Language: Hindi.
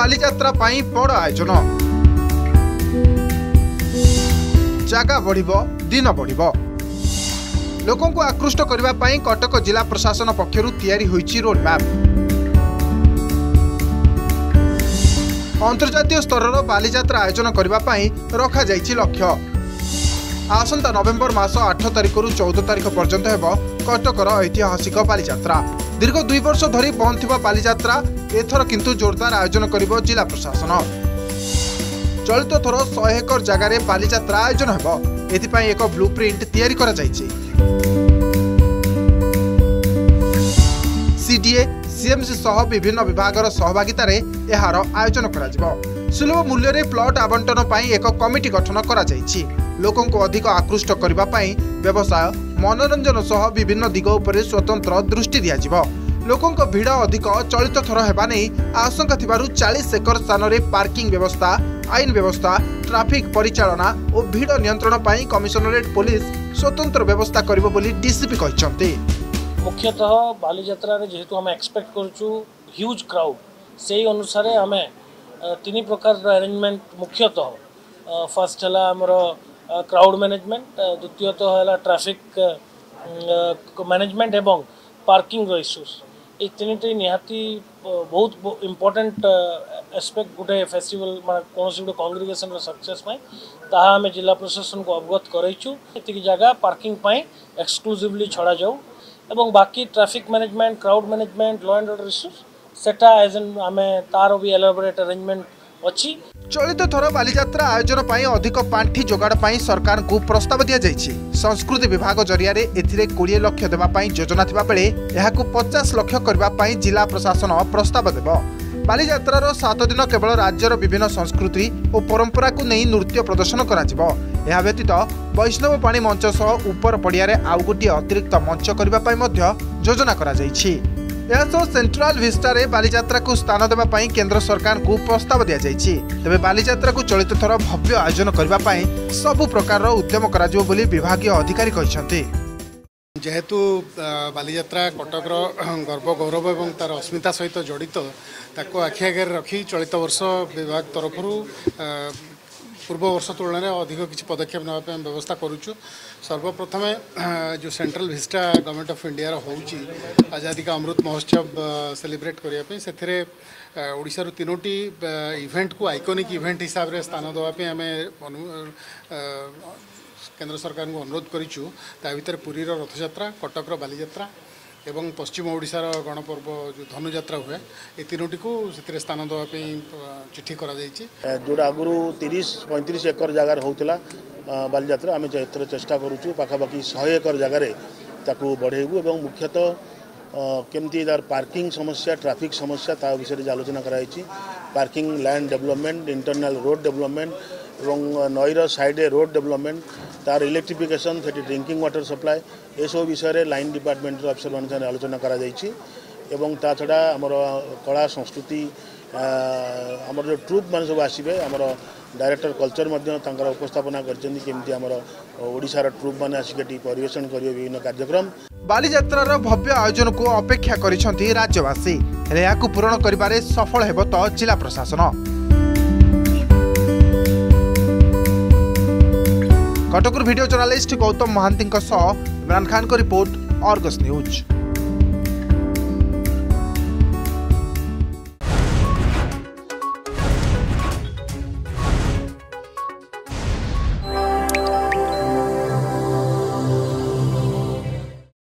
बालीजात्रा पाई बड़ आयोजन जागा बढ़िबो दिन बढ़िबो लोकों को आकृष्ट करबा पाई कटक जिला प्रशासन पक्षरु तैयारी होईची रोड मैप। अंतर्जातीय स्तर बालीजात्रा आयोजन करबा पाई रखा जाईची लक्ष्य। आसंता नवेम्बर मास 8 तारिख रु 14 तारिख पर्यंत हेबो कटकर ऐतिहासिक बालीजात्रा। दीर्घ 2 वर्ष धरी बंद थिबा बालीजात्रा एथर किंतु जोरदार आयोजन करिबो जिला प्रशासन। चलित थर 100 एकर जगार बालीजात्रा आयोजन हेबो। एथिपाई एक ब्लूप्रिंट तैयारी करा जाईची। सीडीए सीएमसी सह विभिन्न विभागर सहभागितार एहार आयोजन करा जिवो। सुलभ मूल्य रे प्लॉट आवंटन पाई एक कमिटी गठन करा जाईची। लोकों को अधिक आकृष्ट करबा पाई व्यवसाय मनोरंजन सह विभिन्न दिग उपरे स्वतंत्र दृष्टि दिया जिवो। लोकों को भीड़ अधिक चलित थर हेबा नै आशंका थिबारु 40 एकर स्थान रे पार्किंग व्यवस्था आईन व्यवस्था ट्रैफिक परिचालना और भीड़ नियंत्रण पाई कमिशनरेट पुलिस स्वतंत्र व्यवस्था करिवो बोली डीसीपी कहचंती। मुख्यतः बालीजात्रा रे जेहेतु हम एक्सपेक्ट करछु ह्यूज क्राउड से अनुसार आम 3 प्रकार अरेंजमेंट मुख्यतः फर्स्ट है आमर क्राउड मैनेजमेंट द्वितीयतः है ट्रैफिक मैनेजमेंट एवं पार्किंग इश्यूज ये 3टी निहाती बहुत इम्पोर्टेंट एस्पेक्ट गोटे फेस्टिवल मैं कौन गोटे कांग्रिगेशन सक्सेस ताहा आम जिला प्रशासन को अवगत करैछु। एतिक जगह पार्किंग पाई एक्सक्लूसिवली छड़ा जाऊ एवं बाकी traffic management crowd management law and order issues सेटा एज एन आम तार भी एलाबोरेट अरेंजमेंट अच्छी। चलित थर बालीजात्रा आयोजन पाई अधिक पांठी जोगाड़ पाई सरकार को प्रस्ताव दिया जायछि। संस्कृति विभाग जरिया रे एथिरे 20 लाख देबा पाई योजना थिबा बेले एहाकु 50 लाख करबा पाई जिला प्रशासन प्रस्ताव देबो। बालीजात्रार 7 दिन केवल राज्यर विभिन्न संस्कृति और परंपरा को नहीं नृत्य प्रदर्शन करा जिवो। एहा व्यतीत वैष्णव पाणी मंच सह उपर पड़िया रे आउ गोटे अतिरिक्त मंच करबा पाई मध्य योजना करा जायछि। एहासह सेंट्रल विस्टा रे बालीजात्रा को स्थान देबा पाई केंद्र सरकार को प्रस्ताव दिया जायछि। तबे बालीजात्रा को चलित थर भव्य आयोजन करबा पाई सबु प्रकार उद्यम करा जिवो बोली विभागीय अधिकारी कहिसंती। जेहेतु बालीजात्रा कटकर गर्व गौरव और तार अस्मिता सहित जड़ित ताको आखि आगे रखी चलित वर्ष विभाग तरफ पूर्व वर्ष तुलन में अधिक किसी पदक्षेप नापी व्यवस्था करुचु। सर्वप्रथम जो central vista government of India होउची आजादी का अमृत महोत्सव सेलिब्रेट करने से ओडिशार 3टी इवेंट को आइकॉनिक इवेंट हिसाब से स्थान देवाई आम केंद्र सरकार को अनुरोध करिचु। ता भीतर पुरीर रथयात्रा कटकर बालीजात्रा एवं पश्चिम ओडिशार गणपर्व जो धनुयात्रा हुए ये 3टी को से स्थान देवाई चिठी करा जोटा आगु 30-35 एकर जगार होता बालीजात्रा आम एथर चेष्टा करुचु पाखापाखि 100 एकर जगार ताकू बढ़ेबू और मुख्यतः केमती तार पार्किंग समस्या ट्रैफिक समस्या ता विषय आलोचना कराई। Parking land development internal road development और नईर साइड रोड डेवलपमेंट तार इलेक्ट्रिफिकेशन से ड्रिंकिंग वाटर सप्लाई ये सब विषय लाइन डिपार्टमेंट अफिसर मान आलोचना करा जायछि। एवं ता छड़ा आमर कला संस्कृति आमर जो ट्रुप मान सब आसबे आमर डायरेक्टर कल्चर उपस्थापना करमती आमर ओडिशार ट्रुप मान आसिक परिवेशन करिवे विभिन्न कार्यक्रम। बालीजात्रार भव्य आयोजन को अपेक्षा करिसंती राज्यवासी। हेले याकु पूरण करिबारे सफल हेबो तो जिला प्रशासन। कटक वीडियो जर्नलिस्ट गौतम महांती सह इमरान खान को रिपोर्ट, आर्गस न्यूज।